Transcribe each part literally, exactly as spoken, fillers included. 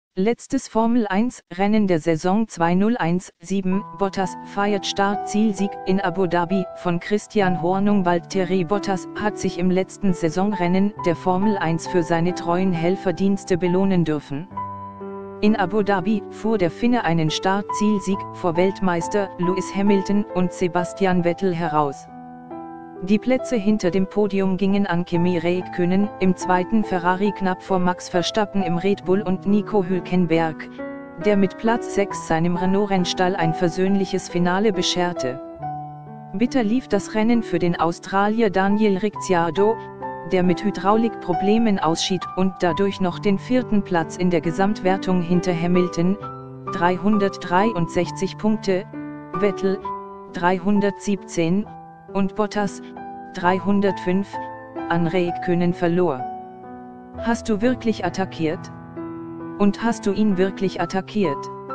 Letztes Formel eins Rennen der Saison zweitausendsieben, Bottas feiert Start-Zielsieg in Abu Dhabi von Christian Horner. Valtteri Bottas hat sich im letzten Saisonrennen der Formel eins für seine treuen Helferdienste belohnen dürfen. In Abu Dhabi fuhr der Finne einen Start-Zielsieg vor Weltmeister Lewis Hamilton und Sebastian Vettel heraus. Die Plätze hinter dem Podium gingen an Kimi Räikkönen im zweiten Ferrari knapp vor Max Verstappen im Red Bull und Nico Hülkenberg, der mit Platz sechs seinem Renault-Rennstall ein versöhnliches Finale bescherte. Bitter lief das Rennen für den Australier Daniel Ricciardo, der mit Hydraulikproblemen ausschied und dadurch noch den vierten Platz in der Gesamtwertung hinter Hamilton, dreihundertdreiundsechzig Punkte, Vettel, dreihundertsiebzehn, und Bottas, dreihundertfünf, an Räikkönen verlor. Hast du wirklich attackiert? Und hast du ihn wirklich attackiert?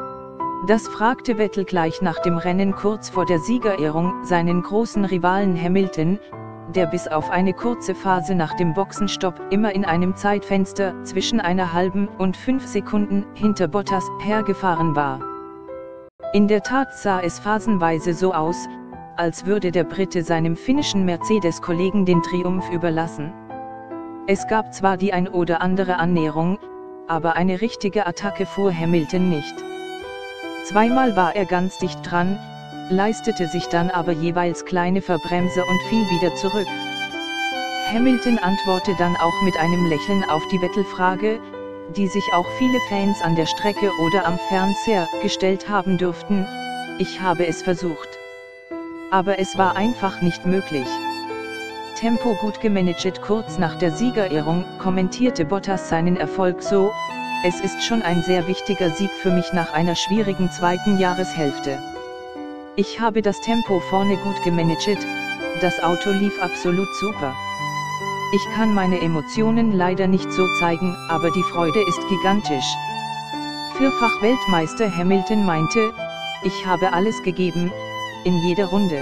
Das fragte Vettel gleich nach dem Rennen kurz vor der Siegerehrung seinen großen Rivalen Hamilton, der bis auf eine kurze Phase nach dem Boxenstopp immer in einem Zeitfenster zwischen einer halben und fünf Sekunden hinter Bottas hergefahren war. In der Tat sah es phasenweise so aus, als würde der Brite seinem finnischen Mercedes-Kollegen den Triumph überlassen. Es gab zwar die ein oder andere Annäherung, aber eine richtige Attacke fuhr Hamilton nicht. Zweimal war er ganz dicht dran, leistete sich dann aber jeweils kleine Verbremse und fiel wieder zurück. Hamilton antwortete dann auch mit einem Lächeln auf die Vettel-Frage, die sich auch viele Fans an der Strecke oder am Fernseher gestellt haben dürften: Ich habe es versucht. Aber es war einfach nicht möglich. Tempo gut gemanagt. Kurz nach der Siegerehrung kommentierte Bottas seinen Erfolg so: Es ist schon ein sehr wichtiger Sieg für mich nach einer schwierigen zweiten Jahreshälfte. Ich habe das Tempo vorne gut gemanagt, das Auto lief absolut super. Ich kann meine Emotionen leider nicht so zeigen, aber die Freude ist gigantisch. Vierfach Weltmeister Hamilton meinte: Ich habe alles gegeben, in jeder Runde.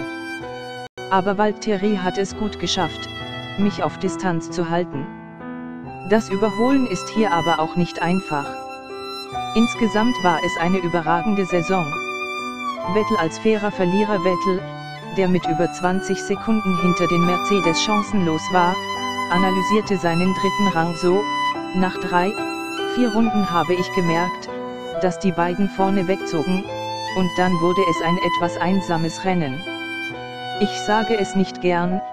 Aber Valtteri hat es gut geschafft, mich auf Distanz zu halten. Das Überholen ist hier aber auch nicht einfach. Insgesamt war es eine überragende Saison. Vettel als fairer Verlierer. Vettel, der mit über zwanzig Sekunden hinter den Mercedes chancenlos war, analysierte seinen dritten Rang so: Nach drei, vier Runden habe ich gemerkt, dass die beiden vorne wegzogen, und dann wurde es ein etwas einsames Rennen. Ich sage es nicht gern,